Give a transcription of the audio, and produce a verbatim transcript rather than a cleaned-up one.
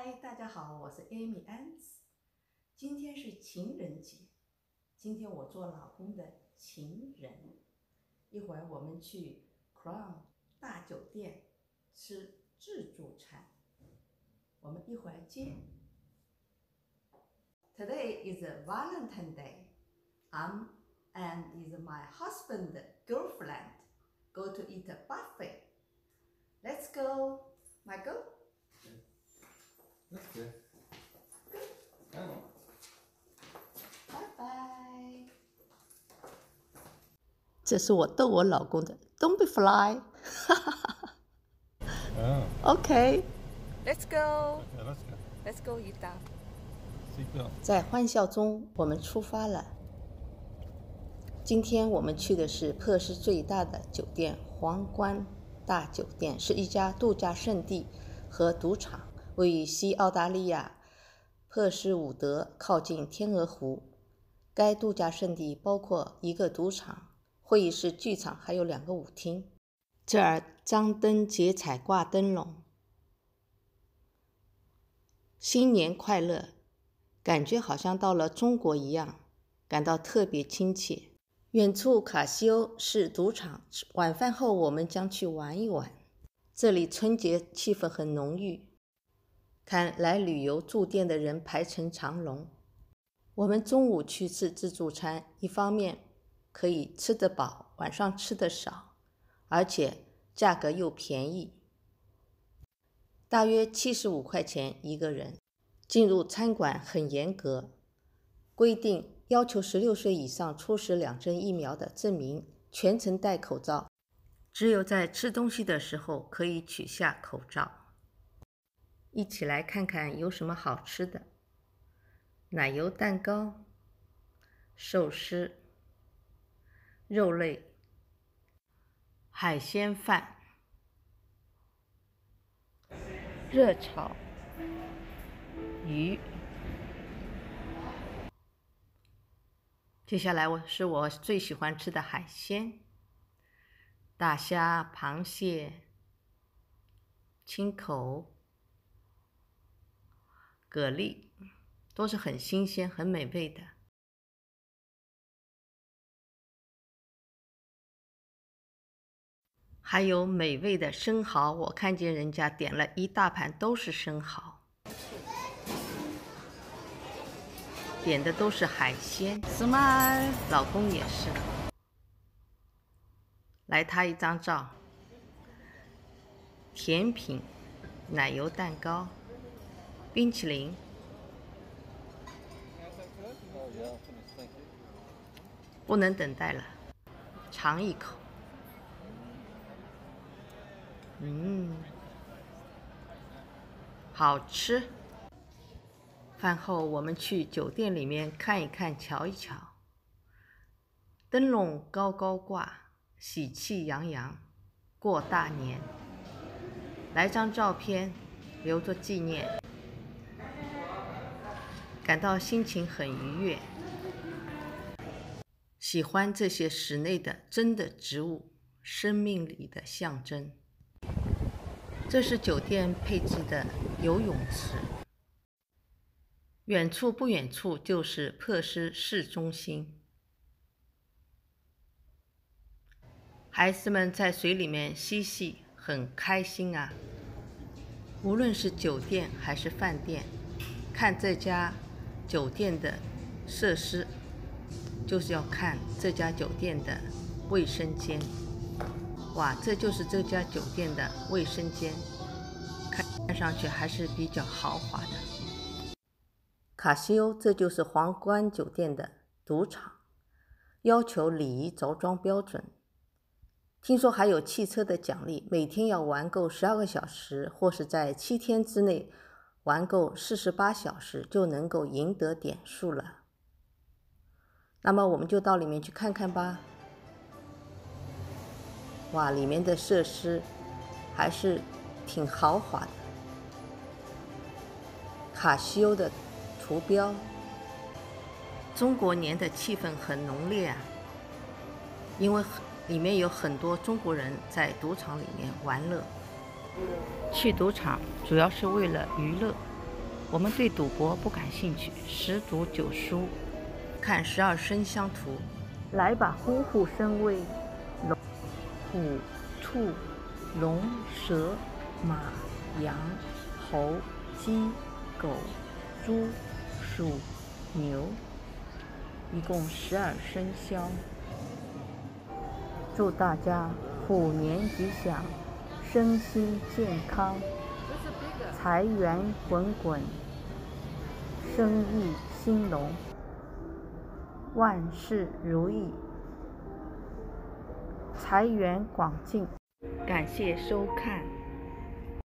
嗨，大家好，我是 Amy Ans。今天是情人节，今天我做老公的情人。一会儿我们去 Crown 大酒店吃自助餐，我们一会儿见。Today is a Valentine Day. I'm and is my husband girlfriend go to eat a buffet. Let's go, Michael. That's good. Oh. Bye bye. 这是我逗我老公的 ，Don't be fly 。 Oh. OK， Let's go. Yeah, let's go. Let's go, Yuta. Seatbelt. 在欢笑中，我们出发了。今天我们去的是珀斯最大的酒店——皇冠大酒店，是一家度假胜地和赌场，位于西澳大利亚珀斯伍德，靠近天鹅湖。该度假胜地包括一个赌场、会议室、剧场，还有两个舞厅。这儿张灯结彩挂灯笼，新年快乐，感觉好像到了中国一样，感到特别亲切。远处卡西欧是赌场，晚饭后我们将去玩一玩。这里春节气氛很浓郁，看来旅游住店的人排成长龙。我们中午去吃自助餐，一方面可以吃得饱，晚上吃得少，而且价格又便宜，大约七十五块钱一个人。进入餐馆很严格，规定要求十六岁以上出示两针疫苗的证明，全程戴口罩，只有在吃东西的时候可以取下口罩。一起来看看有什么好吃的：奶油蛋糕、寿司、肉类、海鲜饭、热炒鱼。接下来我是我最喜欢吃的海鲜：大虾、螃蟹、青口、蛤蜊，都是很新鲜、很美味的。还有美味的生蚝，我看见人家点了一大盘都是生蚝。点的都是海鲜 ，Smile， 老公也是。来他一张照。甜品，奶油蛋糕、冰淇淋。不能等待了，尝一口。嗯，好吃。饭后我们去酒店里面看一看，瞧一瞧。灯笼高高挂，喜气洋洋，过大年。来张照片，留作纪念。感到心情很愉悦。喜欢这些室内的真的植物，生命力的象征。这是酒店配置的游泳池。远处不远处就是珀斯市中心，孩子们在水里面嬉戏，很开心啊！无论是酒店还是饭店，看这家酒店的设施，就是要看这家酒店的卫生间。哇，这就是这家酒店的卫生间，看上去还是比较豪华的。卡西欧，这就是皇冠酒店的赌场，要求礼仪着装标准。听说还有汽车的奖励，每天要玩够十二个小时，或是在七天之内玩够四十八小时，就能够赢得点数了。那么我们就到里面去看看吧。哇，里面的设施还是挺豪华的。卡西欧的图标，中国年的气氛很浓烈啊，因为里面有很多中国人在赌场里面玩乐。去赌场主要是为了娱乐， 我们对赌博不感兴趣，十赌九输。看十二生肖图， 来吧，虎虎生威，龙、虎、兔、龙、蛇、马、羊、猴、鸡、狗、猪、鼠、牛，一共十二生肖。祝大家虎年吉祥，身心健康，财源滚滚，生意兴隆，万事如意，财源广进。感谢收看。